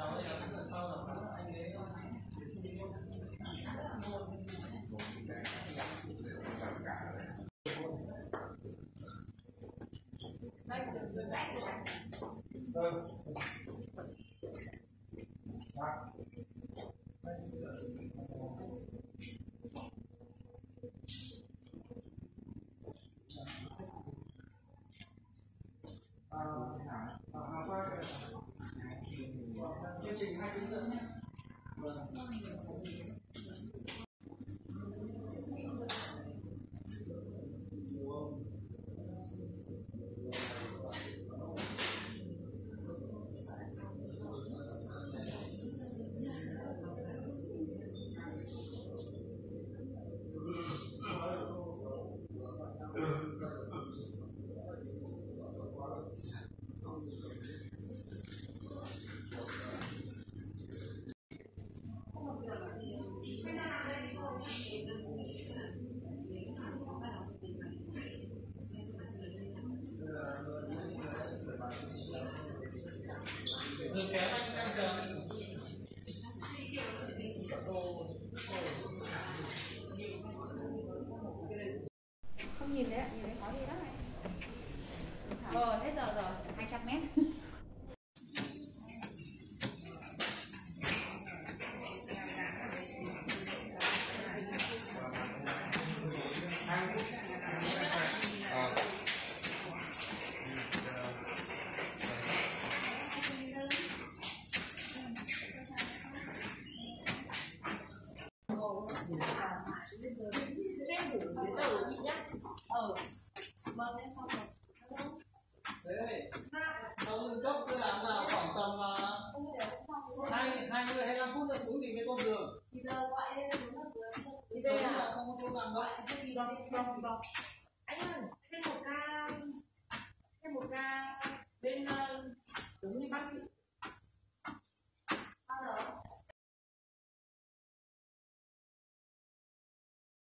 chương trình 2 tiếng rưỡi nhé. Không nhìn đấy ạ, nhìn thấy có gì đó này. Hết giờ rồi, 200 mét. Vâng, em xong rồi. Đấy, ông cấp cứ làm nào khoảng tầm 25 phút nữa xuống thì mới có giường. Thì giờ gọi lên đúng là vừa. Bây giờ là không có cố gắng gọi thì vâng. Anh ơi, thêm một ca